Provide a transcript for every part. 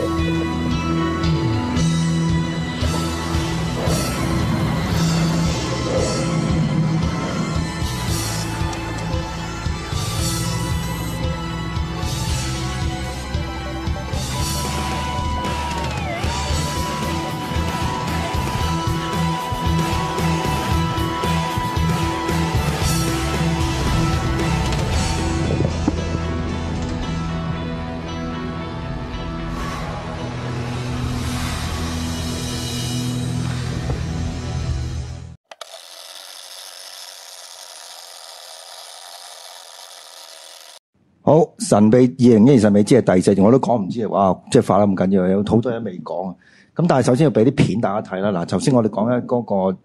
好，神秘2012神秘之夜第4集我都講唔知，哇！即係快得咁緊要，有好多嘢未講啊。咁但係首先要俾啲片大家睇啦。嗱，頭先我哋講緊嗰個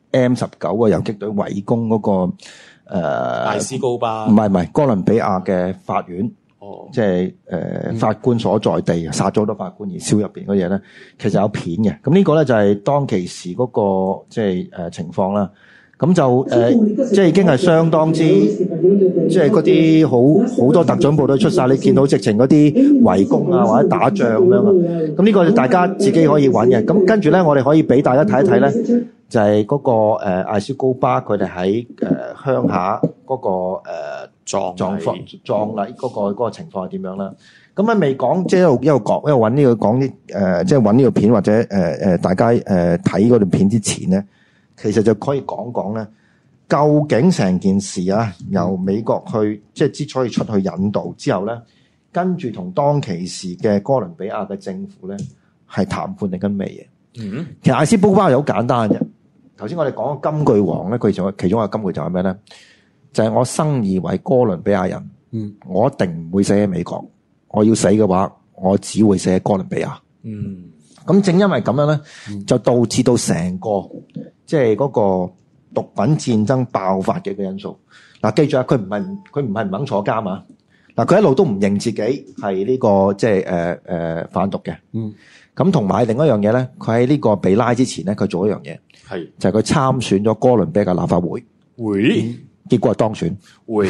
M19個游擊隊圍攻嗰個艾斯高巴， 唔係哥倫比亞嘅法院，即係法官所在地，殺咗好多法官而燒入邊嗰嘢咧，其實有片嘅。咁呢個咧就係當其時嗰個即係情況啦。咁就即係已經係相當之，即係嗰啲好多特種部隊出晒，你見到直情嗰啲圍攻啊或者打仗咁樣啊。咁呢個大家自己可以揾嘅。咁跟住咧，我哋可以俾大家睇一睇咧，就係嗰個艾斯高巴佢哋喺鄉下嗰個葬禮嗰個情況係點樣啦。咁喺未講，即係一路講，一路揾呢個講啲即係揾呢個片或者大家睇嗰段片之前咧。其實就可以講講咧，究竟成件事啊，由美國去即係之所以出去引導之後咧，跟住同當其時嘅哥倫比亞嘅政府咧係談判定緊咩嘢？其實艾斯高巴係好簡單嘅。頭先我哋講嘅金句王咧，佢其中一個金句就係咩咧？就係我生而為哥倫比亞人，我一定唔會死喺美國。我要死嘅話，我只會死喺哥倫比亞。咁正因為咁樣咧，就導致到成個即係嗰個毒品戰爭爆發嘅一個因素。嗱，記住啊，佢唔係唔肯坐監啊。嗱，佢一路都唔認自己係呢個即係販毒嘅。咁同埋另一樣嘢咧，佢喺呢個被拉之前咧，佢做一樣嘢，係就係佢參選咗哥倫比亞立法會，結果係當選。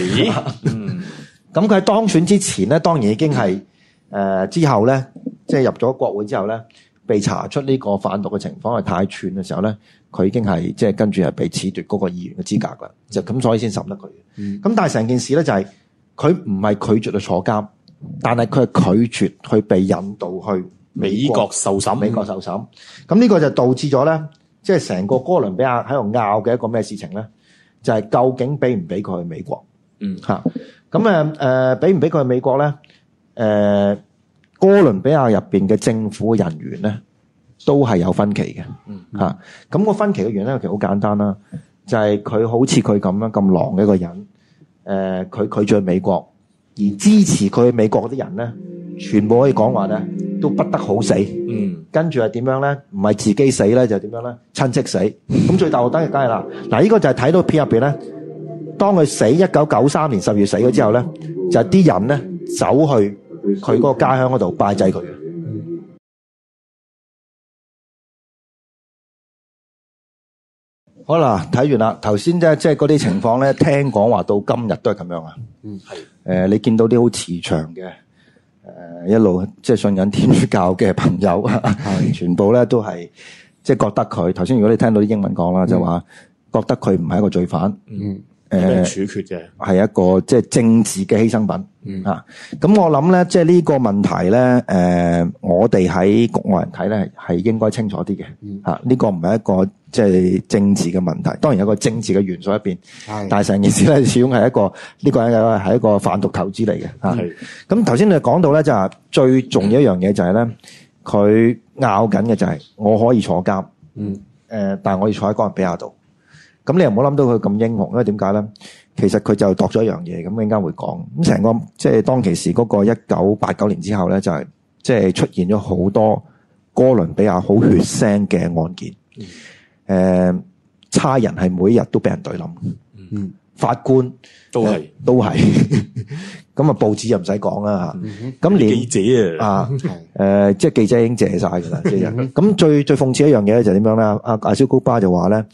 咁佢喺當選之前咧，當然已經係之後咧，即係入咗國會之後咧。被查出呢個販毒嘅情況係太串嘅時候咧，佢已經係即係跟住係被褫奪嗰個議員嘅資格啦，就咁所以先審得佢嘅。咁但係成件事咧就係佢唔係拒絕去坐監，但係佢係拒絕去被引導去美國受審。咁呢個就導致咗咧，即係成個哥倫比亞喺度拗嘅一個咩事情咧？就係究竟俾唔俾佢去美國？咁俾唔俾佢去美國咧？哥倫比亞入邊嘅政府人員咧，都係有分歧嘅。咁個分歧嘅原因其實好簡單啦，就係佢好似佢咁樣咁狼嘅一個人，佢拒絕去美國，而支持佢去美國嗰啲人咧，全部可以講話咧，都不得好死。跟住係點樣咧？唔係自己死咧，就點樣咧？親戚死。咁最大鑊梗係啦。嗱，呢個就係睇到片入邊咧，當佢死1993年10月死咗之後咧，就係啲人咧走去佢嗰個家鄉嗰度拜祭佢嘅。好啦，睇完啦。頭先即係嗰啲情況咧，聽講話到今日都係咁樣啊。你見到啲好慈祥嘅一路即係信緊天主教嘅朋友，全部咧都係即係覺得佢頭先。如果你聽到啲英文講啦，就話覺得佢唔係一個罪犯。處決嘅係一個即係政治嘅犧牲品。咁我諗咧，即係呢個問題咧，我哋喺局外人睇咧係應該清楚啲嘅。呢個唔係一個即係政治嘅問題，當然有個政治嘅元素喺邊，但係成件事咧始終係一個呢個係一個販毒投資嚟嘅。咁頭先你講到咧就係最重要一樣嘢就係咧，佢拗緊嘅就係我可以坐監，但係我要坐喺哥倫比亞度。咁你又唔好諗到佢咁英雄，因為點解咧？其實佢就度咗一樣嘢，咁陣間會講。咁成個即係當其時嗰個1989年之後咧，就係即係出現咗好多哥倫比亞好血腥嘅案件。差人係每一日都俾人對冧，法官都係。咁啊，報紙又唔使講啦嚇。咁連記者即係記者已經謝晒㗎啦。咁最諷刺一樣嘢咧就係點樣咧？阿艾斯高巴就話咧。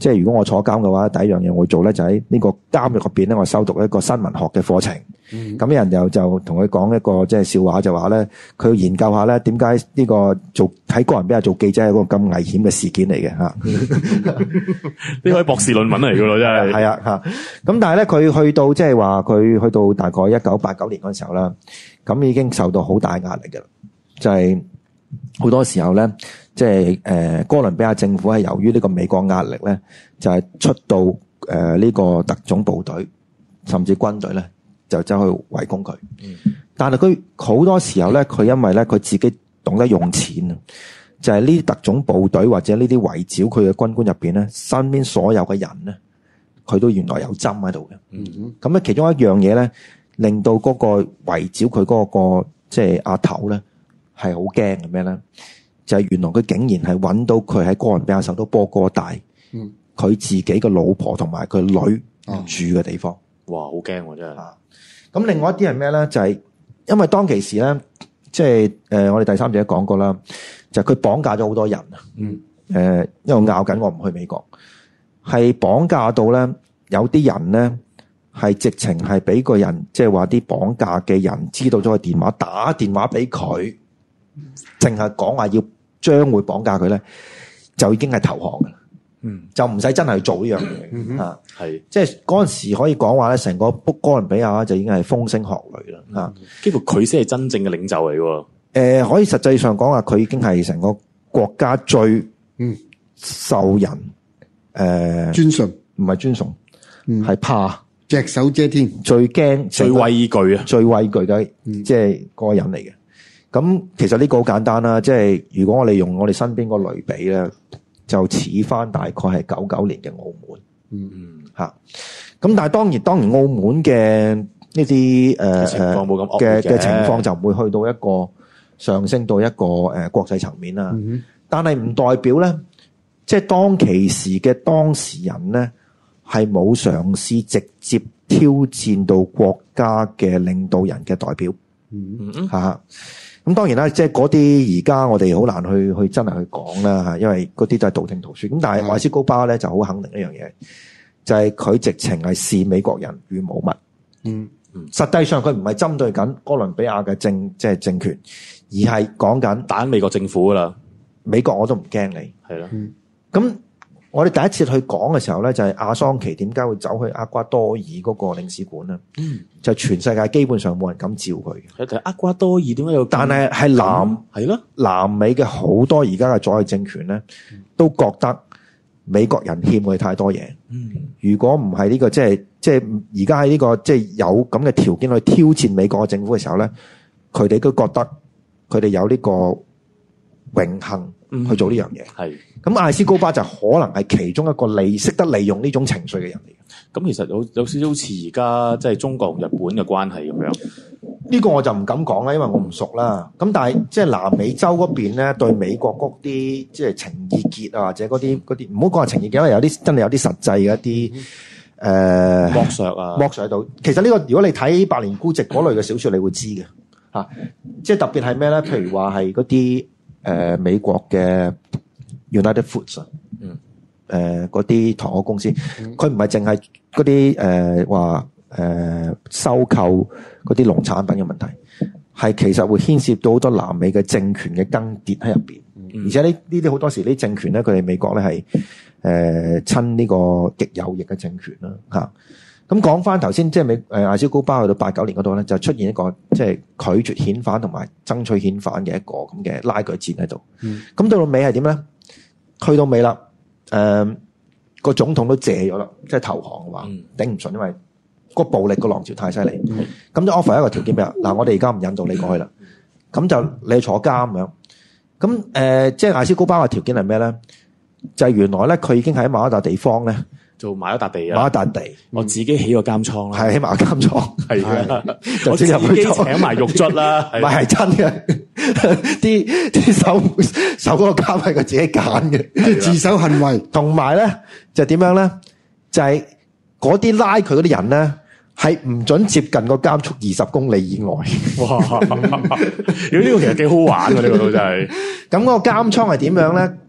即係如果我坐監嘅話，第一樣嘢我會做咧，就喺呢個監獄入邊咧，我修讀一個新聞學嘅課程。咁有人就同佢講一個即係笑話，就話咧，佢要研究下咧，點解呢個做喺哥倫比亞做記者係一個咁危險嘅事件嚟嘅嚇。 呢個係博士論文嚟㗎咯，真係。 係啊嚇。咁但係咧，佢去到即係話佢去到大概1989年嗰陣時候啦，咁已經受到好大壓力嘅，就係好多時候咧，即係哥倫比亞政府係由於呢個美國壓力咧，就係出到呢個特種部隊甚至軍隊咧，就走去圍攻佢。但係佢好多時候咧，佢因為咧佢自己懂得用錢啊，就係呢啲特種部隊或者呢啲圍剿佢嘅軍官入邊咧，身邊所有嘅人咧，佢都原來有針喺度嘅。咁咧其中一樣嘢咧，令到嗰個圍剿佢嗰個即係阿頭咧，係好驚嘅咩咧？就係原來佢竟然係揾到佢喺哥倫比亞首都波哥大，佢自己嘅老婆同埋佢女住嘅地方。 哇，好驚喎真係。 咁另外一啲係咩咧？就係因為當其時咧，即係我哋第三者都講過啦，就係佢綁架咗好多人啊。因為拗緊我唔去美國，係綁架到咧有啲人咧係直情係俾個人，即係話啲綁架嘅人知道咗個電話，打電話俾佢，淨係講話要將會綁架佢咧，就已經係投降㗎啦。就唔使真係做呢樣嘢嚇，係即係嗰陣時可以講話咧，成個哥倫比亞就已經係風聲鶴唳啦嚇， 幾乎佢先係真正嘅領袖嚟喎。 可以實際上講話，佢已經係成個國家最受人尊崇， 唔係尊崇，係怕隻手遮天， 最驚、 最畏懼啊， 最畏懼嘅即係嗰個人嚟嘅。咁其實呢個好簡單啦，即係如果我哋用我哋身邊個類比咧，就似翻大概係99年嘅澳門，嚇。咁但係當然澳門嘅呢啲情況冇咁惡劣嘅情況就唔會去到一個上升到一個國際層面啦。但係唔代表咧，即係當其時嘅當事人咧係冇嘗試直接挑戰到國家嘅領導人嘅代表，嚇。咁當然啦，即係嗰啲而家我哋好難去真係去講啦嚇，因為嗰啲都係道聽途說。咁但係艾斯高巴咧就好肯定一樣嘢，就係佢直情係視美國人如無物。實際上佢唔係針對緊哥倫比亞嘅即係政權，而係講緊打美國政府噶啦。 美國我都唔驚你， 係啦。 咁我哋第一次去講嘅時候咧，就係阿桑奇點解會走去厄瓜多爾嗰個領事館咧？就全世界基本上冇人敢照佢嘅。 係厄瓜多爾點解有？ 但係係咯，南美嘅好多而家嘅左翼政權咧，都覺得美國人欠佢太多嘢。如果唔係呢個即係而家喺呢個即係有咁嘅條件去挑戰美國嘅政府嘅時候咧，佢哋都覺得佢哋有呢個榮幸去做呢樣嘢。係。咁艾斯高巴就可能係其中一個識得利用呢種情緒嘅人嚟嘅。 咁其實有少少好似而家即係中國同日本嘅關係咁樣。 呢個我就唔敢講啦，因為我唔熟啦。咁但係即係南美洲嗰邊咧，對美國嗰啲即係情意結啊，或者嗰啲唔好講係情意結，因為有啲真係有啲實際嘅一啲剝削啊， 剝削喺度。其實呢個如果你睇《百年孤寂》嗰類嘅小說，你會知嘅嚇。即係特別係咩咧？譬如話係嗰啲美國嘅 United Foods 嗰啲糖果公司，佢唔係淨係嗰啲話收購嗰啲農產品嘅問題，係其實會牽涉到好多南美嘅政權嘅更迭喺入邊。而且呢啲好多時啲政權咧，佢哋美國咧係親呢個極右翼嘅政權啦嚇。咁講翻頭先，即係艾斯高巴去到89年嗰度咧，就出現一個即係拒絕遣返同埋爭取遣返嘅一個咁嘅拉鋸戰喺度。咁到尾係點咧？去到尾啦，個總統都謝咗啦，即係投降嘅話，頂唔順，因為個暴力個浪潮太犀利。咁就 offer 一個條件俾佢，嗱，我哋而家唔引渡你過去啦，咁就你坐監咁樣。咁即係艾斯高巴嘅條件係咩咧？就係原來咧，佢已經喺某一笪地方咧， 就買一笪地啊， 買一笪地， 我自己起個監倉啦， 係起埋個監倉， 係啊，我自己請埋獄卒啦， 唔係真嘅，啲守嗰個監係佢自己揀嘅， 即係自首行為。同埋咧就點樣咧？就係嗰啲拉佢嗰啲人咧，係唔准接近個監束20公里以外。哇！ 如果呢個其實幾好玩嘅，呢個都真係。 咁嗰個監倉係點樣咧？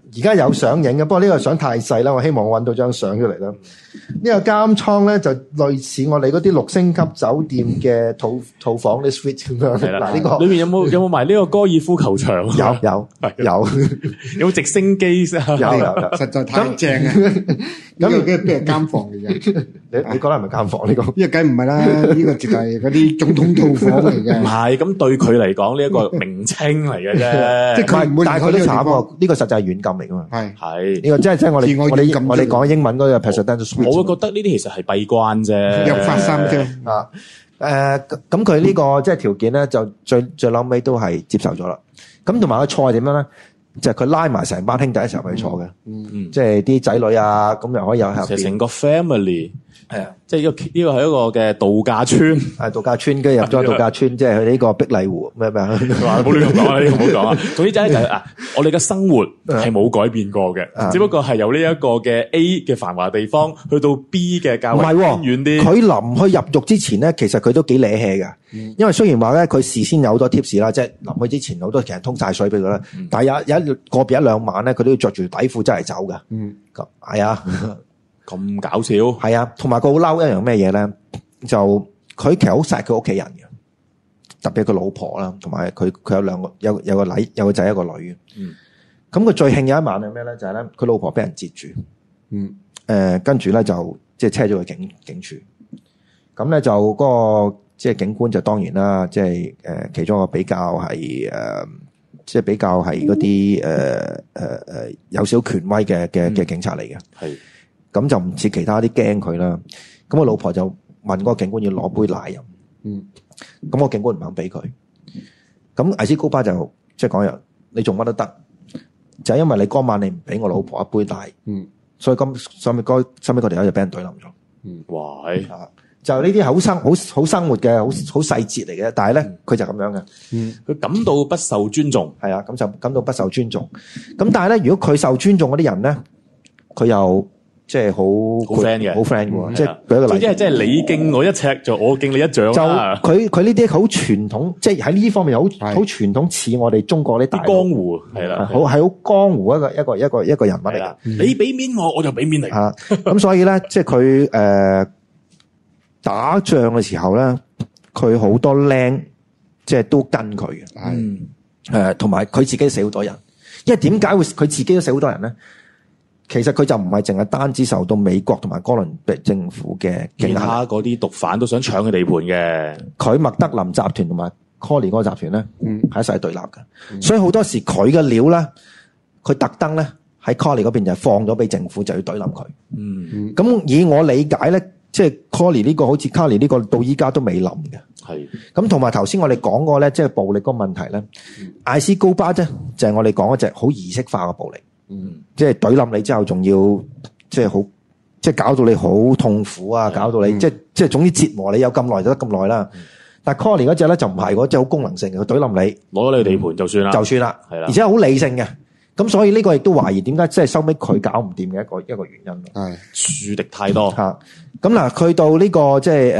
而家有上映嘅，不過呢個相太細啦，我希望我揾到張相出嚟啦。呢個監倉咧就類似我哋嗰啲6星級酒店嘅套房啲 suite 咁樣。 係啦， 呢個裏面有冇埋呢個高爾夫球場？ 有有直升機有， 實在太正啊！咁呢個邊係監房嚟嘅？ 你覺得係咪監房呢個？ 呢個梗唔係啦，呢個直係嗰啲總統套房嚟嘅。 唔係，咁對佢嚟講呢一個名稱嚟嘅啫。 即係佢唔會離開呢個地方。 但係佢都慘喎，呢個實際係軟禁嚟噶嘛。 係呢個即係我哋講英文嗰個 presidential suite。 我會覺得呢啲其實係閉關啫， 入法三章啊。咁佢呢個即係條件咧，就最嬲尾都係接受咗啦。咁同埋個錯係點樣咧？就係佢拉埋成班兄弟一齊去坐嘅，即係啲仔女啊，咁又可以有入邊成個 family。 係啊， 即係呢個係一個嘅度假村， 係度假村，跟住入咗度假村，即係去呢個碧麗湖咩？ 話唔好亂咁講啊！呢個唔好講啊。總之就係我哋嘅生活係冇改變過嘅，只不過係由呢一個嘅 A 嘅繁華地方去到 B 嘅較為偏遠啲。佢臨去入獄之前咧，其實佢都幾瀨氣嘅，因為雖然話咧佢事先有好多 tips 啦，即係臨去之前好多其實通晒水俾佢啦，但係有個別一兩晚咧，佢都要着住底褲真係走嘅。係啊。 咁搞笑， 係啊，同埋佢好嬲一樣咩嘢咧？就佢其實好錫佢屋企人嘅，特別係佢老婆啦，同埋佢有兩個有個仔有個女。咁佢最慶有一晚係咩咧？就係咧佢老婆俾人截住。跟住咧就即係車咗去警署。咁咧就嗰個即係警官就當然啦，即係其中一個比較係即係比較係嗰啲有少權威嘅警察嚟嘅。係。咁就唔似其他啲驚佢啦。咁我老婆就問嗰個警官要攞杯奶飲。咁個警官唔肯俾佢。咁艾斯高巴就即係講樣，你做乜都得，就係因為你嗰晚你唔俾我老婆一杯奶。所以咁收尾嗰條友就俾人懟冧咗。 哇！ 就呢啲好生活嘅好細節嚟嘅，但係咧佢就咁樣嘅。 佢感到不受尊重。係啊， 咁就感到不受尊重。咁但係咧，如果佢受尊重嗰啲人咧，佢又即係好 friend 嘅， 好 friend 嘅，即係俾一個例子， 即係你敬我一尺，就我敬你一掌。 就佢呢啲好傳統，即係喺呢方面好傳統，似我哋中國啲大江湖係啦， 好江湖一個人物嚟嘅。 你俾面我就俾面你。 咁所以咧，即係佢打仗嘅時候咧，佢好多僆即係都跟佢嘅。同埋佢自己死好多人，因為點解會佢自己都死好多人咧？其實佢就唔係淨係單止受到美國同埋哥倫比亞政府嘅其他嗰啲毒販都想搶佢地盤嘅。佢麥德林集團同埋 Collie 嗰個集團咧，係一齊對立嘅。所以好多時佢嘅料咧，佢特登咧喺 Collie 嗰邊就放咗俾政府，就要對冧佢。咁以我理解咧，即係 Collie 呢個好似 Collie 呢個到依家都未冧嘅。係。咁同埋頭先我哋講過咧，即係暴力嗰個問題咧，艾斯高巴啫，就係我哋講一隻好儀式化嘅暴力。即係懟冧你之後，仲要即係好，即係搞到你好痛苦啊！搞到你即係總之折磨你有咁耐就得咁耐啦。但係 Collie 嗰隻咧就唔係，嗰隻好功能性嘅，佢懟冧你，攞咗你地盤就算啦，係啦，而且好理性嘅。咁所以呢個亦都懷疑點解即係收尾佢搞唔掂嘅一個原因。係樹敵太多吓。咁嗱，去到呢個即係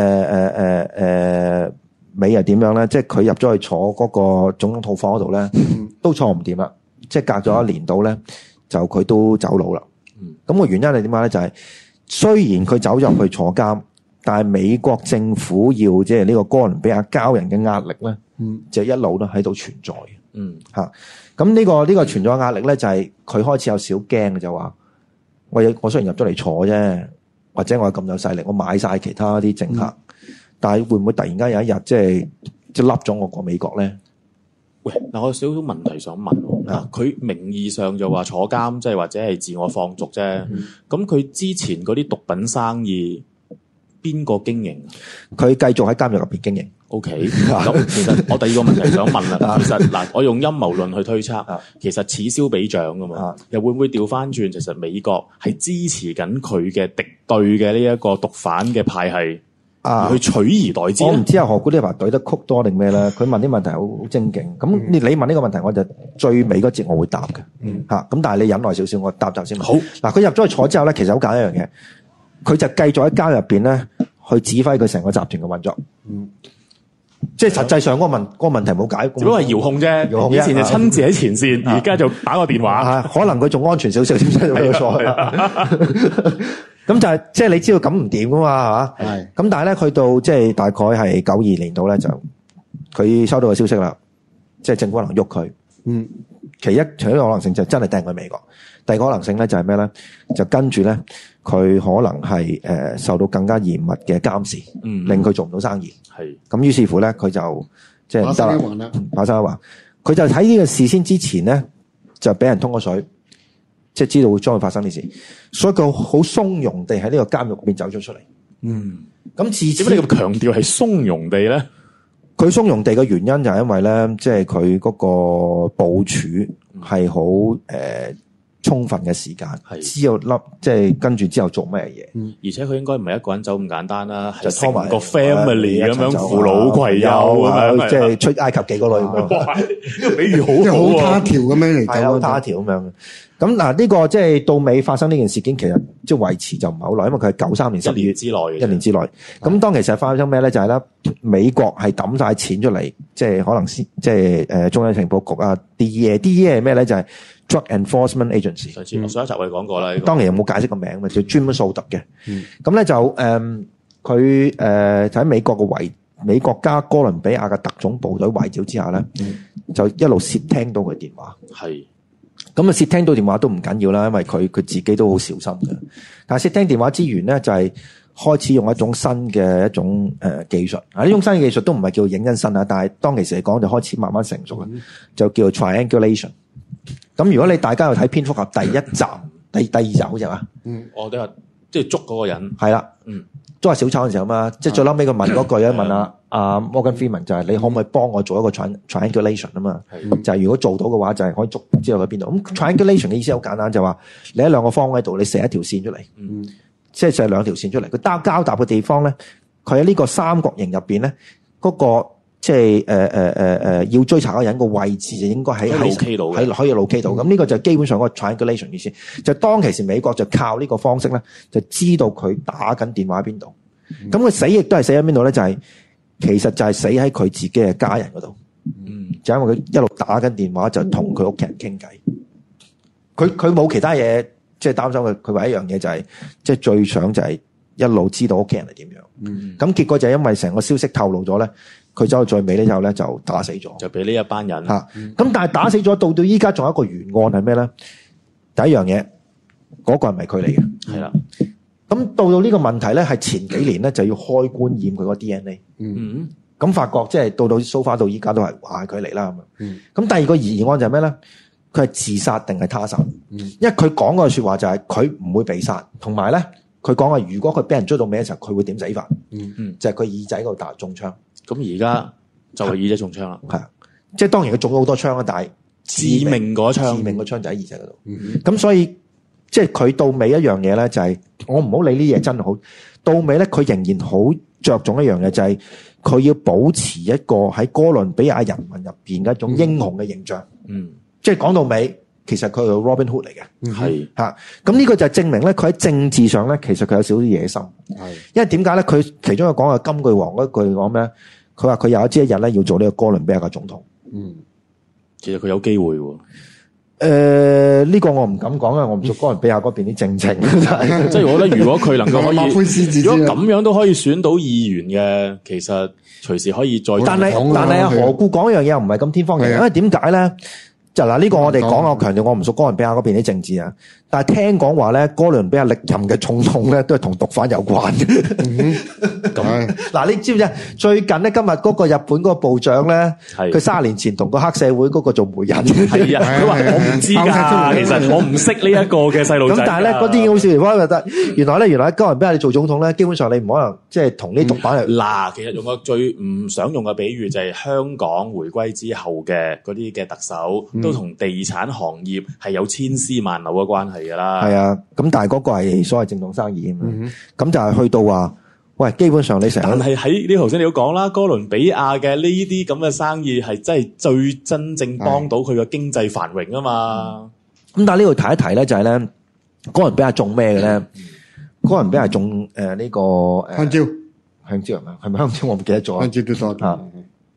尾係點樣咧？即係佢入咗去坐嗰個總統套房嗰度咧，都坐唔掂啦。即係隔咗1年到咧。就佢都走佬啦，咁個原因係點解咧？就係雖然佢走入去坐監，但係美國政府要即係呢個哥倫比亞交人嘅壓力咧，就一路都喺度存在嘅。咁呢個存在嘅壓力咧，就係佢開始有少驚嘅，就話我雖然入咗嚟坐啫，或者我咁有勢力，我買晒其他啲政客，但係會唔會突然間有一日即係笠咗我過美國咧？喂，嗱，我有少少問題想問。佢名義上就話坐監，即係或者係自我放逐啫。咁佢之前嗰啲毒品生意邊個經營？佢繼續喺監獄入邊經營。OK，咁其實我第二個問題想問啦。其實嗱，我用陰謀論去推測，其實此消彼長噶嘛。又會唔會調翻轉？其實美國係支持緊佢嘅敵對嘅呢一個毒販嘅派系？去取而代之。我唔知何故呢排懟得曲多定咩啦？佢問啲問題好精警。咁你問呢個問題，我就最尾嗰節我會答嘅。咁但係你忍耐少少，我答先。好。嗱，佢入咗去坐之後咧，其實好簡單一樣嘢，佢就繼續喺監入邊咧，去指揮佢成個集團嘅運作。 即係實際上嗰個問題冇解， 只不過係遙控啫。以前就親自喺前線，而家就打個電話。 可能佢仲安全少少，點知佢錯。咁就係即係你知道咁唔掂噶嘛，係嘛？係。咁但係咧，去到即係大概係92年度咧，就佢收到個消息啦，即係政府可能喐佢。其一，除咗可能性就真係掟去美國。第二個可能性咧就係咩咧？就跟住咧，佢可能係受到更加嚴密嘅監視，令佢做唔到生意。係。咁於是乎咧，佢就即係得啦。馬生一話，佢就喺呢個事先之前咧，就俾人通咗水。即係知道會將會發生呢事，所以佢好鬆容地喺呢個監獄入邊走咗出嚟。咁自此點解你咁強調係鬆容地咧？ 佢鬆容地嘅原因就係因為咧，即係佢嗰個部署係好充分嘅時間，知道即係跟住之後做咩嘢。 而且佢應該唔係一個人走咁簡單啦，係拖埋個 family 咁樣扶老攜幼咁樣， 即係出埃及幾個女咁樣。 呢個比喻好好他條咁樣嚟， 係好他條咁樣。咁嗱，呢個即係到尾發生呢件事件，其實即係維持就唔係好耐，因為佢係93年12月1年之內。咁當其實發生咩咧？就係咧，美國係抌晒錢出嚟，即係可能先即係中央情報局啊 DEA 係咩咧？就係 Drug Enforcement Agency。 上一集我哋講過啦。 當然有冇解釋個名嘅，就專門掃毒嘅。咁咧就佢就喺美國加哥倫比亞嘅特種部隊圍剿之下咧，就一路竊聽到佢電話。係。咁啊，竊聽到電話都唔緊要啦，因為佢自己都好小心嘅。但係竊聽電話之餘咧，就係開始用一種新嘅一種技術。呢種新嘅技術都唔係叫影因身啊，但係當其時嚟講就開始慢慢成熟啦，就叫做 triangulation。咁如果你大家有睇蝙蝠俠第一集、第二集好似嘛？ 我哋話即係捉嗰個人。係啦，都係小丑嘅時候嘛。即係最嬲尾佢問嗰句咧，問阿 Morgan Freeman 就係你可唔可以幫我做一個 triangulation 啊嘛？就係如果做到嘅話，就係可以捉知道喺邊度。咁 triangulation 嘅意思好簡單，就係話你喺兩個方位度，你射一條線出嚟，即係射兩條線出嚟。佢交搭嘅地方咧，佢喺呢個三角形入邊咧，嗰個即係要追查嗰人個位置就應該喺路 K 度， 喺可以路 K 度。咁呢個就基本上嗰個 triangulation 意思。就當其時美國就靠呢個方式咧，就知道佢打緊電話喺邊度。咁佢死亦都係死喺邊度咧？就係其實就係死喺佢自己嘅家人嗰度，就因為佢一路打緊電話就同佢屋企人傾偈，佢冇其他嘢，即係擔心佢話一樣嘢就係，即係最想就係一路知道屋企人係點樣。咁結果就係因為成個消息透露咗咧，佢走到最尾咧之後咧就打死咗， 就俾呢一班人吓。咁但係打死咗到依家仲有一個懸案係咩咧？第一樣嘢嗰個係咪佢嚟嘅？係啦。咁到呢個問題咧，係前幾年咧就要開棺驗佢個 DNA。咁發覺即係到 so far 到依家都係話佢嚟啦咁樣。咁第二個疑案就係咩咧？佢係自殺定係他殺？因為佢講個說話就係佢唔會被殺，同埋咧佢講話如果佢俾人追到尾嘅時候，佢會點死法？就係佢耳仔嗰度打中槍。 咁而家就係耳仔中槍啦。 係啊，即係當然佢中咗好多槍啦，但係致命嗰槍就喺耳仔嗰度。咁所以。即係佢到尾一樣嘢咧，就係我唔好理呢嘢真好。到尾咧，佢仍然好着重一樣嘢，就係佢要保持一個喺哥倫比亞人民入邊嘅一種英雄嘅形象。即係講到尾，其實佢係 Robin Hood 嚟嘅。係嚇，咁呢個就係證明咧，佢喺政治上咧，其實佢有少少野心。係，因為點解咧？佢其中一個講嘅金句王嗰句講咩？佢話佢有一日咧要做呢個哥倫比亞嘅總統。 其實佢有機會喎。 呢個我唔敢講啊，我唔熟哥倫比亞嗰邊啲政情。 即係我覺得，如果佢能夠可以，如果咁樣都可以選到議員嘅，其實隨時可以再。 但係何故講一樣嘢又唔係咁天方夜譚？因為點解咧？就嗱，呢個我哋講，我強調我唔熟哥倫比亞嗰邊啲政治啊。但係聽講話咧，哥倫比亞歷任嘅總統咧都係同毒販有關嘅。咁嗱，你知唔知最近咧今日嗰個日本嗰個部長咧，佢30年前同個黑社會嗰個做媒人。 係啊，佢話我唔知㗎，其實我唔識呢一個嘅細路仔。 咁但係咧嗰啲好笑地方就得，原來哥倫比亞你做總統咧，基本上你唔可能即係同啲毒販嚟。 嗱，其實用個最唔想用嘅比喻就係香港回歸之後嘅嗰啲嘅特首，都同地產行業係有千絲萬縷嘅關係㗎啦。 係啊，咁但係嗰個係所謂正當生意啊嘛。咁就係去到話，喂，基本上你成日。 但係喺呢頭先你都講啦，哥倫比亞嘅呢啲咁嘅生意係真係最真正幫到佢嘅經濟繁榮啊嘛。 咁但係呢度提一提咧，就係咧，哥倫比亞種咩嘅咧？哥倫比亞種呢個香蕉係咪香蕉？我唔記得咗。 香蕉都多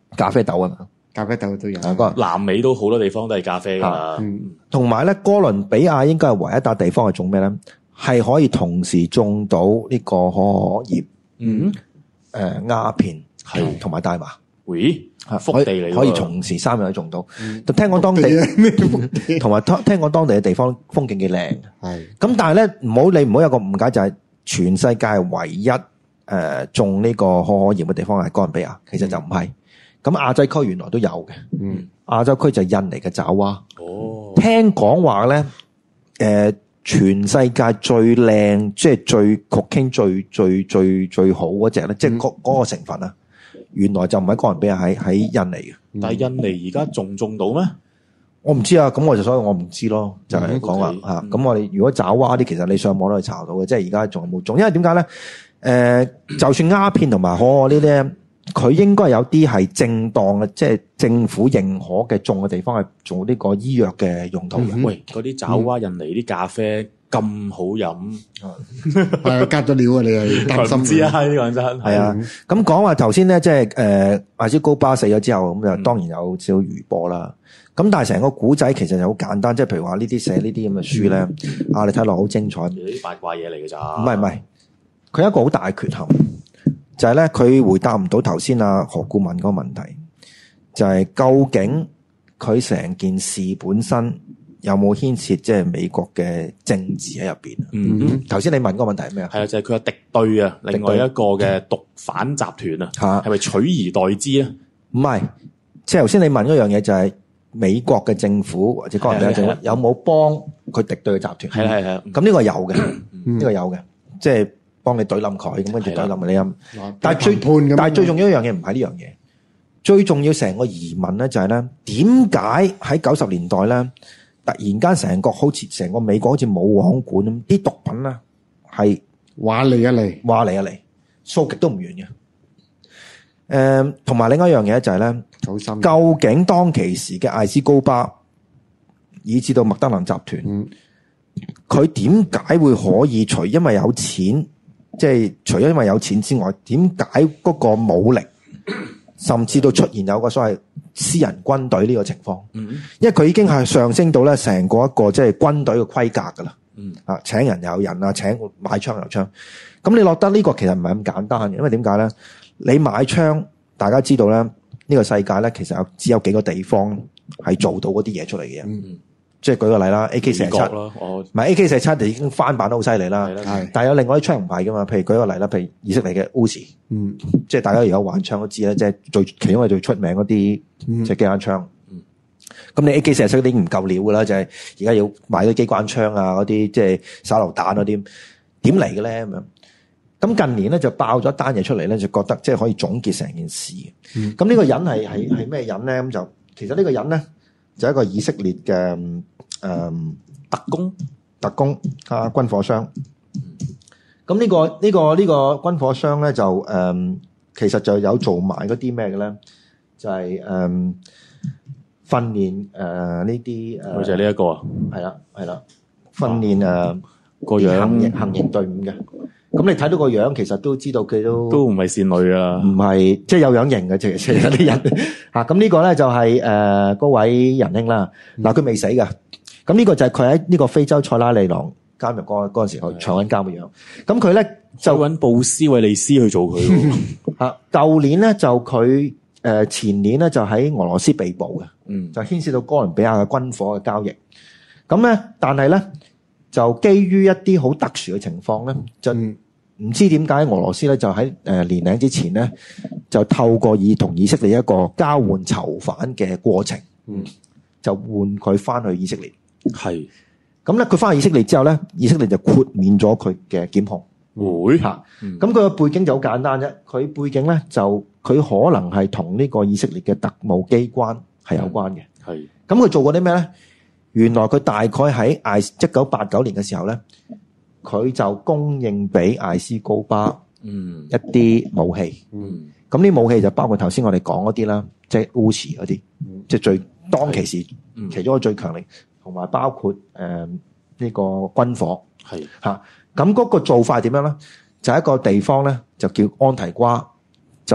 咖啡豆啊嘛， 咖啡豆都有。 南美都好多地方都係咖啡㗎。 同埋咧，哥倫比亞應該係唯一笪地方係種咩咧？係可以同時種到呢個可可葉、鴉片係同埋大麻。 喂，福地嚟， 可以同時3樣都種到。聽講當地同埋聽講當地嘅地方風景幾靚。係咁，但係咧你唔好有個誤解，就係全世界唯一種呢個可可葉嘅地方係哥倫比亞，其實就唔係。咁亞洲區原來都有嘅。亞洲區就係印尼嘅爪哇。聽講話咧，全世界最靚，即係最 cooking 最好嗰隻咧，即係嗰個成分啊，原來就唔喺哥倫比亞，喺印尼嘅。 但係印尼而家種到咩？ 我唔知啊，咁所以我唔知咯，就係講話吓。咁我哋如果爪哇啲，其實你上網都可以查到嘅，即係而家仲有冇種？因為點解咧？就算鴉片同埋可可呢啲，佢應該有啲係正當嘅，即係政府認可嘅種嘅地方係做呢個醫藥嘅用途嘅。 喂，嗰啲爪哇印尼啲咖啡咁好飲， 係加咗料啊！你係擔心？唔知啊， 呢個真係啊。咁講話頭先咧，即係艾斯高巴死咗之後，咁就當然有少少餘波啦。咁但係成個古仔其實就好簡單，即係譬如話呢啲寫呢啲咁嘅書咧，你睇落好精彩。 啲八卦嘢嚟嘅咋？ 唔係，佢有一個好大嘅缺陷。就係咧，佢回答唔到頭先何顧問嗰個問題，就係究竟佢成件事本身有冇牽涉即係美國嘅政治喺入邊？頭先你問嗰個問題係咩啊？ 係啊，就係佢有敵對啊，另外一個嘅毒販集團啊，係咪取而代之啊？ 唔係，即係頭先你問嗰樣嘢就係美國嘅政府或者哥倫比亞政府有冇幫佢敵對嘅集團？係。咁呢個有嘅，呢個有嘅，即係。幫你懟冧佢，咁跟住懟冧你陰。但係最重要一樣嘢唔係呢樣嘢，最重要成個疑問咧就係咧，點解喺90年代咧，突然間成個美國好似冇王管咁，啲毒品咧係話嚟一嚟， 掃極都唔完嘅。同埋另一樣嘢就係咧，究竟當其時嘅艾斯高巴，以至到麥德林集團，佢點解會可以因為有錢？即係除咗因為有錢之外，點解嗰個武力，甚至到出現有個所謂私人軍隊呢個情況？因為佢已經係上升到咧成個一個即係軍隊嘅規格噶啦。請人有人啊，請買槍有槍。咁你落得呢個其實唔係咁簡單嘅，因為點解咧？你買槍，大家知道咧，呢個世界咧其實只有幾個地方係做到嗰啲嘢出嚟嘅。即係舉個例啦 ，AK-47 唔係 AK-47就已經翻版得好犀利啦。但係有另外啲槍唔係噶嘛，譬如舉個例啦，譬如以色列嘅 Uzi，即係大家如果玩槍都知咧，即係其中係最出名嗰啲即係機關槍。咁你 AK-47 嗰啲唔夠料噶啦，就係而家要買啲機關槍啊，嗰啲即係手榴彈嗰啲，點嚟嘅咧咁樣？咁近年咧就爆咗一單嘢出嚟咧，就覺得即係可以總結成件事。咁呢個人係咩人咧？咁就其實呢個人咧。就係一個以色列嘅特工啊，軍火商。咁呢個軍火商咧就其實就有做埋嗰啲咩嘅咧，就係訓練呢啲佢就係呢一個啊， 係啦，訓練個樣行刑隊伍嘅。咁你睇到個樣，其實都知道佢都唔係善女啊， 唔係即係有樣型嘅，其實有啲人嚇。咁呢個咧就係嗰位仁兄啦。嗱，佢未死㗎。咁呢個就係佢喺呢個非洲塞拉利昂監獄嗰陣時去搶緊監嘅樣。咁佢咧就揾布斯維利斯去做佢嚇。舊年咧就佢前年咧就喺俄羅斯被捕嘅，就牽涉到哥倫比亞嘅軍火嘅交易。咁咧，但係咧。就基於一啲好特殊嘅情況咧，就唔知點解俄羅斯咧就喺年零之前咧，就透過同以色列一個交換囚犯嘅過程，就換佢翻去以色列。係咁咧，佢翻去以色列之後咧，以色列就豁免咗佢嘅檢控。會嚇，咁佢個背景就好簡單啫。佢背景咧就佢可能係同呢個以色列嘅特務機關係有關嘅。係咁，佢做過啲咩咧？原來佢大概喺1989年嘅時候咧，佢就供應俾艾斯高巴一啲武器。咁啲武器就包括頭先我哋講嗰啲啦，即係 Uzi 嗰啲，即係最當其時其中一個最強力，同埋包括呢個軍火。係嚇，咁嗰個做法係點樣咧？就係一個地方咧，就叫安提瓜，就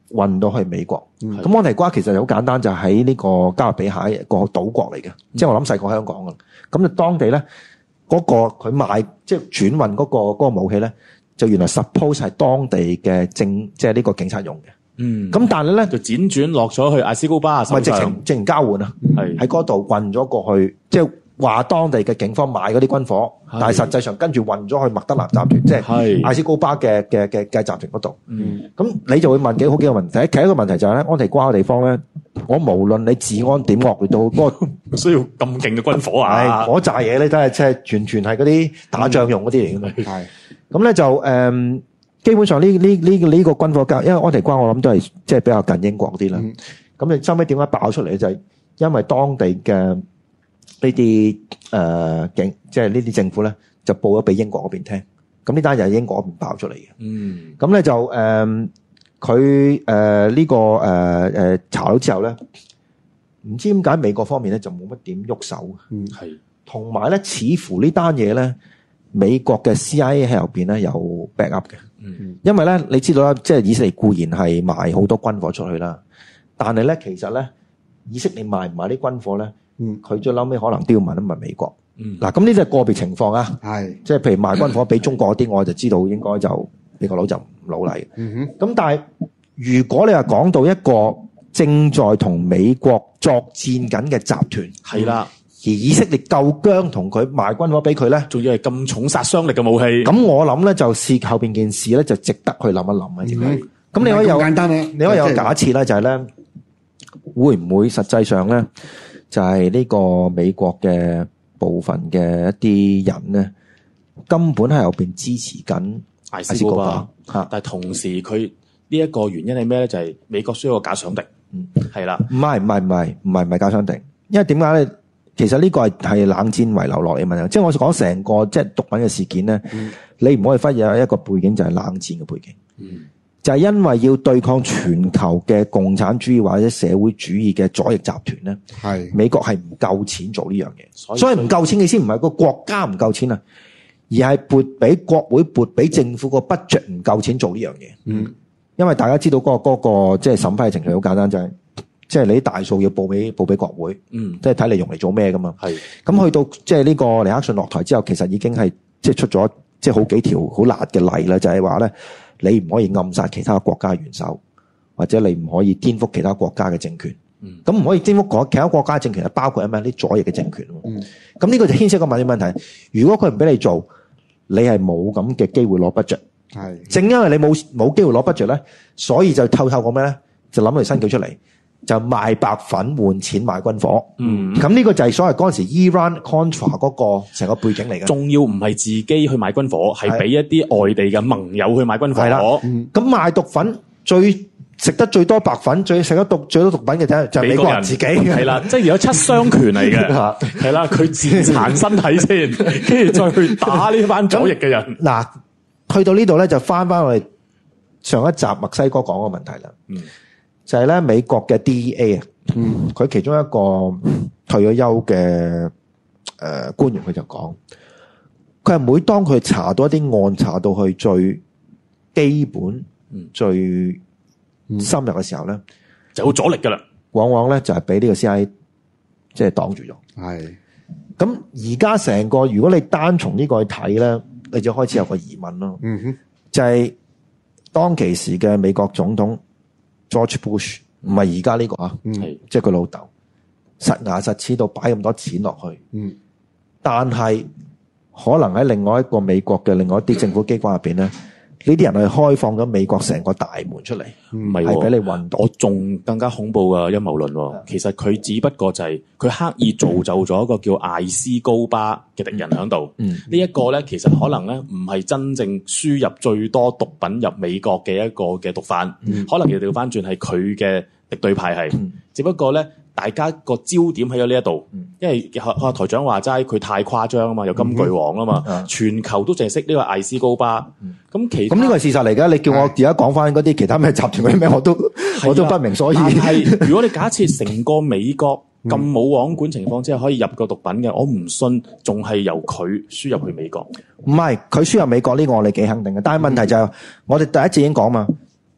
運到去美國。咁安提瓜其實好簡單，就喺呢個加勒比海一個島國嚟嘅，即係我諗細過香港㗎。咁就當地咧嗰個佢賣即係轉運嗰個武器咧，就原來 suppose 係當地嘅即係呢個警察用嘅。咁但係咧就輾轉落咗去艾斯高巴手上， 直情交換啊，喺嗰度運咗過去，即係話當地嘅警方買嗰啲軍火，但係實際上跟住運咗去麥德蘭集團，即係艾斯高巴嘅集團嗰度。咁你就會問幾個問題。其實一個問題就係咧，安提瓜嘅地方咧，我無論你治安點惡劣到，嗰個需要咁勁嘅軍火啊！ 嗰扎嘢咧都係即係完全係嗰啲打仗用嗰啲嚟嘅嘛。係咁咧就基本上呢個軍火交，因為安提瓜我諗都係即係比較近英國啲啦。咁你收尾點解爆出嚟就係因為當地嘅呢啲即係呢啲政府咧，就報咗俾英國嗰邊聽。咁呢單就係英國嗰邊爆出嚟嘅。咁咧就佢呢個查到之後咧，唔知點解美國方面咧就冇乜點喐手。係。同埋咧，似乎呢單嘢咧，美國嘅 CIA 喺後邊咧有 back up 嘅。因為咧，你知道啦，即係以色列固然係賣好多軍火出去啦，但係咧，其實咧，以色列賣唔賣啲軍火咧？佢最嬲尾可能都要問一問美國。嗱，咁呢啲係個別情況啊。係，即係譬如賣軍火俾中國嗰啲，我就知道應該就美國佬就唔老禮。咁但係如果你話講到一個正在同美國作戰緊嘅集團，係啦，而以色列夠姜同佢賣軍火俾佢咧，仲要係咁重殺傷力嘅武器。咁我諗咧就試後邊件事咧就值得去諗一諗啊。點解？咁你可以有簡單你可以有個假設咧，就係咧會唔會實際上咧？就係呢個美國嘅部分嘅一啲人咧，根本喺後邊支持緊艾斯高巴。 但係同時佢呢一個原因係咩咧？就係美國需要個假想敵。係啦。唔係假想敵。因為點解咧？其實呢個係冷戰遺留落嚟嘅問題。即係我講成個即係毒品嘅事件咧，你唔可以忽略一個背景，就係冷戰嘅背景。就係因為要對抗全球嘅共產主義或者社會主義嘅左翼集團咧，係美國係唔夠錢做呢樣嘢，所以唔夠錢嘅先唔係個國家唔夠錢啊，而係撥俾國會撥俾政府個 budget 唔夠錢做呢樣嘢。因為大家知道嗰個即係審批嘅程序好簡單，就係即係你啲大數要報俾國會，即係睇你用嚟做咩噶嘛。係咁去到即係呢個尼克遜落台之後，其實已經係即係出咗即係好幾條好辣嘅例啦，就係話咧。你唔可以暗殺其他國家元首，或者你唔可以顛覆其他國家嘅政權。咁唔可以顛覆其他國家嘅政權，係包括咩？啲左翼嘅政權。咁呢個就牽涉一個問題。如果佢唔俾你做，你係冇咁嘅機會攞 budget。係正因為你冇機會攞 budget 咧，所以就透過咩咧？就諗條新橋出嚟，就賣白粉換錢買軍火。咁呢個就係所謂嗰陣時 Iran Contra 嗰個成個背景嚟嘅。仲要唔係自己去買軍火，係俾一啲外地嘅盟友去買軍火。係啦，咁賣毒粉食得最多白粉，食得最多毒品嘅就係美國人自己。係啦，即係有七傷拳嚟嘅。係啦，佢自殘身體先，跟住再去打呢班左翼嘅人。嗱，去到呢度咧，就翻我哋上一集墨西哥講嘅問題啦。就係咧，美國嘅 DEA 啊，佢其中一個退咗休嘅官員，佢就講，佢係每當佢查到一啲案，查到去最基本、最深入嘅時候咧，就好阻力噶啦。往往咧就係俾呢個 CIA 即係擋住咗。係。咁而家成個，如果你單從呢個去睇咧，你就開始有個疑問咯。就係當其時嘅美國總統。George Bush 唔係而家呢個啊，即係佢老豆實牙實齒到擺咁多錢落去，但係可能喺另外一個美國嘅另外一啲政府機關入邊咧，呢啲人係開放咗美國成個大門出嚟，係俾你運動。我仲更加恐怖嘅陰謀論，其實佢只不過就係佢刻意造就咗一個叫艾斯高巴嘅敵人喺度。呢一個咧，其實可能咧唔係真正輸入最多毒品入美國嘅一個嘅毒販，可能其實調翻轉係佢嘅敵對派系。只不過咧，大家個焦點喺咗呢一度，因為台長話齋佢太誇張啊嘛，有金句王啊嘛，全球都淨係識呢個艾斯高巴。咁呢個係事實嚟㗎。你叫我而家講翻嗰啲其他咩集團嗰啲咩，我都不明所以。但係如果你假設成個美國咁冇網管情況之下可以入個毒品嘅，我唔信仲係由佢輸入去美國。唔係佢輸入美國呢個我哋幾肯定嘅，但係問題就係我哋第一次已經講嘛。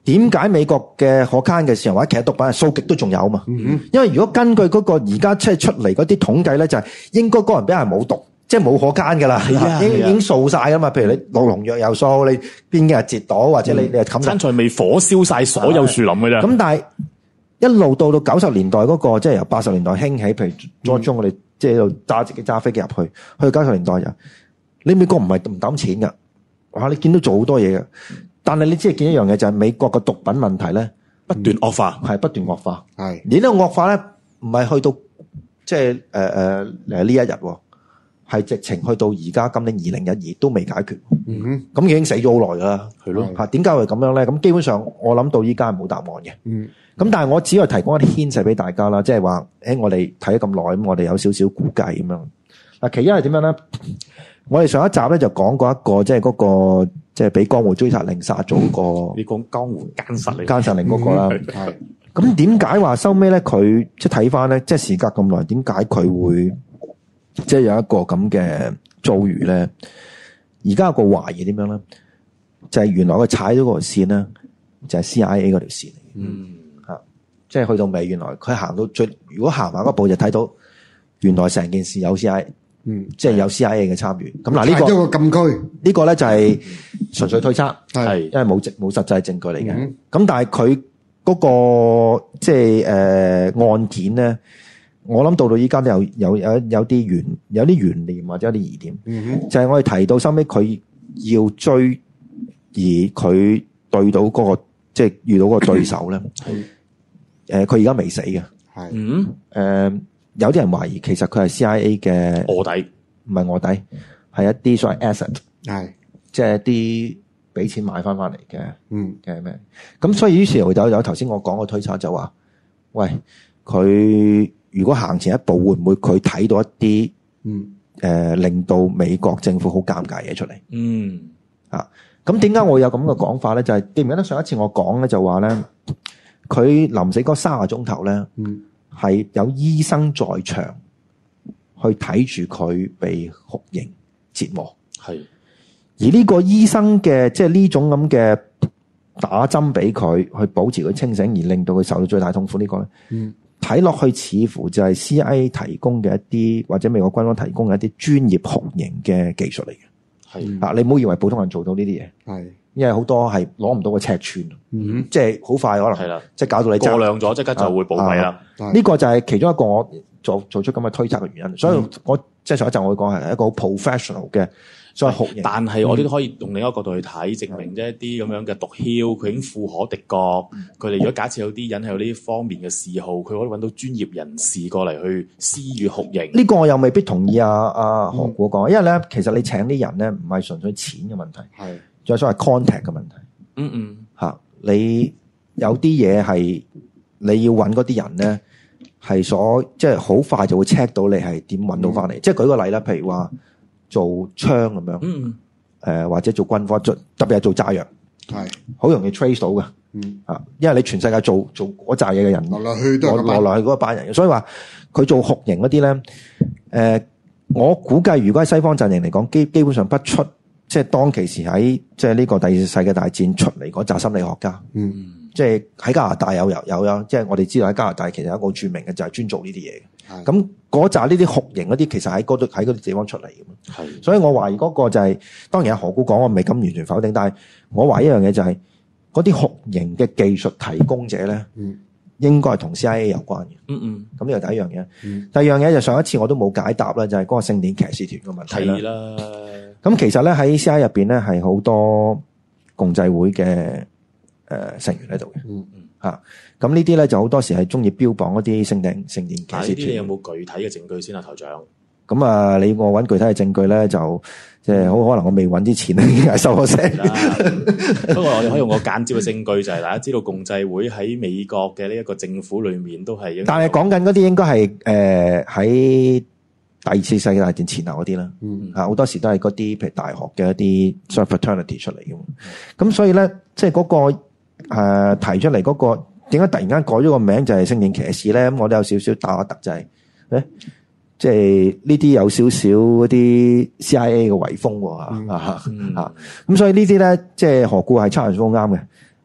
點解美國嘅可卡因嘅時候或者其實毒品係數極都仲有嘛？因為如果根據嗰個而家即係出嚟嗰啲統計咧，就係應該嗰人俾人冇毒，即係冇可卡因噶啦，已經掃晒噶嘛。譬如你落農藥又掃，你邊幾日截到，或者你係冚餐菜未火燒晒所有樹林嘅啫。 咁但係一路到90年代嗰個，即係由80年代興起，譬如初中我哋即係喺度自己揸飛機入去90年代就，你美國唔係唔抌錢噶，哇！你見到做好多嘢嘅。但係你只係見一樣嘢，就係美國嘅毒品問題咧不斷惡化， 係不斷惡化。 係而呢個惡化咧，唔係去到即係呢一日，係直情去到而家今年2012都未解決。咁已經死咗好耐噶啦。 係咯嚇，點解會咁樣咧？咁基本上我諗到依家係冇答案嘅。咁但係我只係提供一啲牽涉俾大家啦，即係話我哋睇咗咁耐，咁我哋有少少估計咁樣。嗱，其一係點樣咧？我哋上一集咧就講過一個，即係嗰個即係俾江湖追殺令殺咗個， 你講江湖奸殺令嗰個啦。係咁點解話收尾咧？佢即係睇翻咧，即係時隔咁耐，點解佢會即係有一個咁嘅遭遇咧？而家有個懷疑點樣咧？就係原來佢踩咗嗰條線咧，就係 CIA 嗰條線嚟。即係去到尾，原來佢行到最，如果行埋嗰步就睇到，原來成件事有 CIA。即係有 CIA 嘅參與。咁嗱，呢個禁區， 呢個咧就係純粹推測， 係因為冇實際證據嚟嘅。咁但係佢嗰個即係案件咧，我諗到依家都有啲懸念或者有啲疑點。就係我哋提到收尾佢要追，而佢對到嗰個即係遇到嗰個對手咧，佢而家未死嘅。係有啲人懷疑其實佢係 CIA 嘅臥底， 唔係臥底，係一啲所謂 asset， 係即係一啲俾錢買翻嚟嘅，嘅咩？咁所以於是乎有頭先我講嘅推測就話，喂，佢如果行前一步，會唔會佢睇到一啲令到美國政府好尷尬嘢出嚟？咁點解我有咁嘅講法咧？就係記唔記得上一次我講咧，就話咧，佢臨死嗰30鐘頭咧。係有醫生在場去睇住佢被酷刑折磨，係而呢個醫生嘅即係呢種咁嘅打針俾佢去保持佢清醒，而令到佢受到最大痛苦呢個咧，睇落去似乎就係 CIA 提供嘅一啲或者美國軍方提供嘅一啲專業酷刑嘅技術嚟嘅，係啊，你唔好以為普通人做到呢啲嘢，係。因為好多係攞唔到個尺寸，即係好快可能係啦，即係搞到你過量咗，即刻就會暴斃啦。 呢個就係其中一個我做出咁嘅推測嘅原因。所以我即係上一集我會講係一個好 professional 嘅所謂酷刑。 但係我哋都可以用另一個角度去睇，證明一啲咁樣嘅毒梟，佢已經富可敵國。佢哋如果假設有啲人係有呢方面嘅嗜好，佢可以揾到專業人士過嚟去施予酷刑。 呢個我又未必同意阿何故講，因為咧其實你請啲人咧唔係純粹錢嘅問題，係。有所謂 contact 嘅問題，你有啲嘢係你要揾嗰啲人咧，係即係好快就會 check 到你係點揾到翻嚟。即係舉個例啦，譬如話做槍咁樣，或者做軍科，特別係做炸藥，係好容易 trace 到嘅，因為你全世界做嗰炸嘢嘅人，落去嗰班人，所以話佢做酷刑嗰啲咧，我估計如果喺西方陣營嚟講，基本上不出。即係當其時喺即係呢個第二次世界大戰出嚟嗰紮心理學家，即係喺加拿大有，即係我哋知道喺加拿大其實有一個著名嘅就係專做呢啲嘢嘅。咁嗰紮呢啲酷刑嗰啲其實喺嗰啲地方出嚟嘅嘛。係，所以我懷疑嗰個就係當然阿何故講我未敢完全否定，但係我懷疑一樣嘢就係嗰啲酷刑嘅技術提供者咧，應該係同 CIA 有關嘅。咁呢個第一樣嘢。第二樣嘢就上一次我都冇解答啦，就係嗰個聖典騎士團嘅問題啦。咁其實咧喺 CIA 入邊咧係好多共濟會嘅成員喺度嘅，咁呢啲咧就好多時係中意標榜一啲聖典騎士團。呢啲你有冇具體嘅證據先啊，台長？ 咁啊，你我揾具體嘅證據咧，就即係好可能我未揾之前咧已經係收咗聲。 不過我哋可以用個間接嘅證據，就係大家知道共濟會喺美國嘅呢一個政府裏面都係。 但係講緊嗰啲應該係喺第二次世界大戰前後嗰啲啦，好多時都係嗰啲譬如大學嘅一啲 fraternity 出嚟嘅。咁所以咧，即係嗰個提出嚟嗰個點解突然間改咗個名就係聖殿騎士咧？咁我都有少少打突就係即係呢啲有少少嗰啲 CIA 嘅遺風喎。咁所以呢啲咧，即係何故係差人都啱嘅。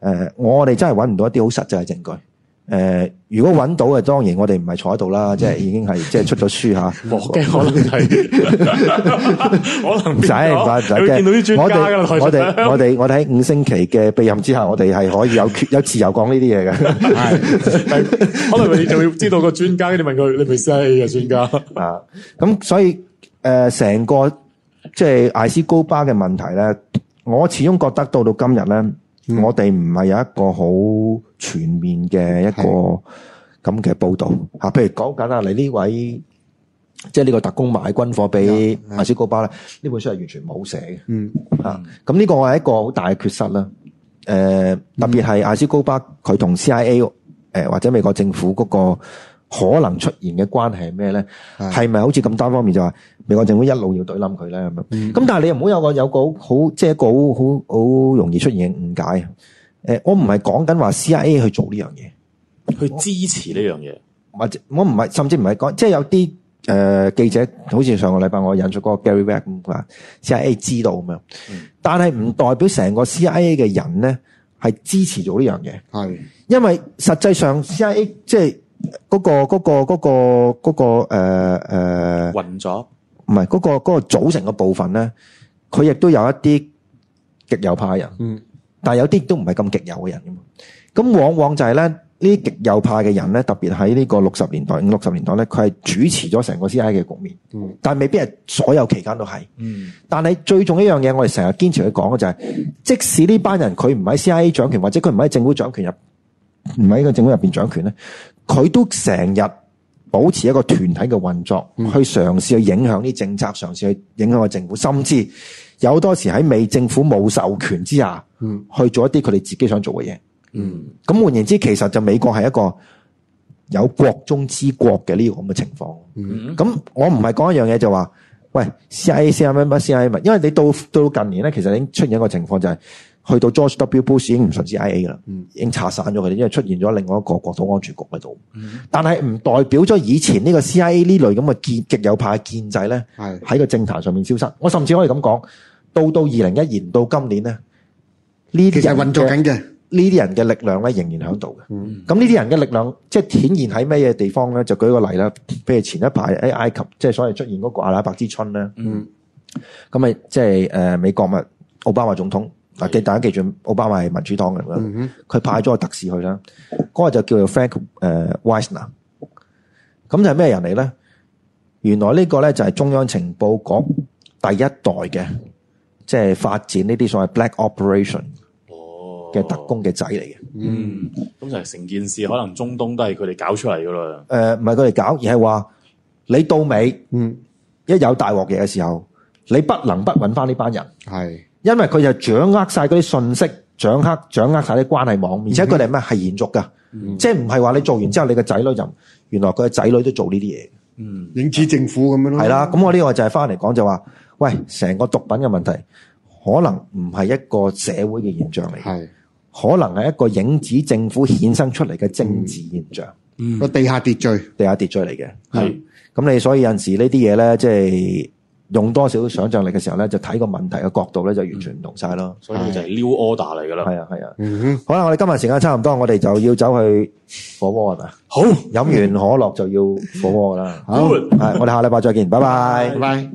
我哋真係揾唔到一啲好實際嘅證據。如果揾到嘅，當然我哋唔係坐喺度啦，即係已經係即係出咗書嚇。 我驚可能係，可能唔使驚。 見到啲專家㗎啦。 我哋喺5星期嘅庇蔭之下，我哋係可以有自由講呢啲嘢嘅。 係，可能你就要知道個專家，你問佢，你咪 CIA 嘅專家啊。咁所以成個即係艾斯高巴嘅問題咧，我始終覺得到今日咧。我哋唔係有一個好全面嘅一個咁嘅報導嚇，譬如講緊你呢位即係呢個特工買軍火俾艾斯高巴咧，呢本書係完全冇寫嘅。咁呢個我係一個好大嘅缺失啦。特別係艾斯高巴佢同 CIA 或者美國政府嗰個可能出現嘅關係係咩咧？係咪好似咁單方面就話美國政府一路要對冧佢咧咁樣？咁但係你又唔好有個好即係一個好容易出現嘅誤解。我唔係講緊話 CIA 去做呢樣嘢， 去支持呢樣嘢， 或者我唔係，甚至唔係講，即係有啲記者，好似上個禮拜我引述嗰個 Gary Webb 咁話 CIA 知道咁樣，但係唔代表成個 CIA 嘅人咧係支持做呢樣嘢，係因為實際上 CIA 即係嗰個運作， 唔係嗰個組成嘅部分咧，佢亦都有一啲極右派人，但係有啲都唔係咁極右嘅人噶嘛。咁往往就係咧呢啲極右派嘅人咧，特別喺呢個60年代、50、60年代咧，佢係主持咗成個 CIA 嘅局面，但係未必係所有期間都係。但係最重要一樣嘢，我哋成日堅持去講嘅就係，即使呢班人佢唔喺 CIA 掌權，或者佢唔喺政府掌權唔喺個政府入邊掌權咧，佢都成日保持一個團體嘅運作，去嘗試去影響啲政策，嘗試去影響個政府，甚至有好多時喺美政府冇授權之下，去做一啲佢哋自己想做嘅嘢。咁換言之，其實就美國係一個有國中之國嘅呢個咁嘅情況。咁我唔係講一樣嘢就話，喂 CIA 乜 CIA 乜，因為你到近年咧，其實已經出現一個情況就係，去到 George W. Bush 已經唔信 CIA 噶啦，已經拆散咗佢哋，因為出現咗另外一個國土安全局喺度。但係唔代表咗以前呢個 CIA 呢類咁嘅極右派嘅建制咧，喺個政壇上面消失。我甚至可以咁講，到2012年到今年咧，呢啲人運作緊嘅呢啲人嘅力量咧仍然喺度嘅。咁呢啲人嘅力量即係顯現喺咩嘢地方咧？就舉個例啦，譬如前一排喺埃及，即係所謂出現嗰個阿拉伯之春咧。咁咪即係美國咪奧巴馬總統。大家記住，奧巴馬係民主黨嘅啦，佢派咗個特使去啦，嗰個就叫做 Frank Wisner。咁就係咩人嚟咧？原來呢個咧就係中央情報局第一代嘅，即係發展呢啲所謂 Black Operation 嘅特工嘅仔嚟嘅。 咁就係成件事可能中東都係佢哋搞出嚟噶啦。 唔係佢哋搞，而係話你到尾，一有大鑊嘢嘅時候，你不能不揾翻呢班人。係。因為佢就掌握晒嗰啲信息，掌握晒啲關係網，而且佢哋咩係延續噶，即係唔係話你做完之後你個仔女就原來佢嘅仔女都做呢啲嘢。 影子政府咁樣咯。係啦，咁我呢個就係翻嚟講就話，喂，成個毒品嘅問題可能唔係一個社會嘅現象嚟，係可能係一個影子政府衍生出嚟嘅政治現象， 個地下秩序嚟嘅。係咁你所以有陣時呢啲嘢咧，即係。用多少想像力嘅時候咧，就睇個問題嘅角度咧，就完全唔同晒咯。 所以就係 new order 嚟噶啦。 係啊。好啦，我哋今日時間差唔多，我哋就要走去火鍋啦。好，飲完可樂就要火鍋啦。好，係我哋下禮拜再見，拜拜。 拜拜。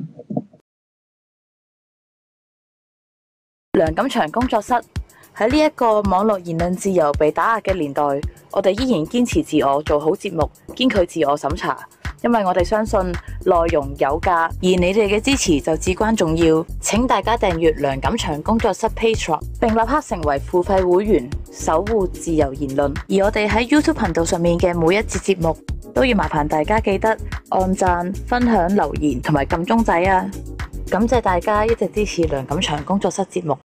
梁錦祥工作室喺呢一個網絡言論自由被打壓嘅年代，我哋依然堅持自我，做好節目，堅拒自我審查。因為我哋相信內容有價，而你哋嘅支持就至關重要。請大家訂閱梁錦祥工作室 Patreon， 並立刻成為付費會員，守護自由言論。而我哋喺 YouTube 頻道上面嘅每一節節目，都要麻煩大家記得按讚、分享、留言同埋撳鐘仔啊！感謝大家一直支持梁錦祥工作室節目。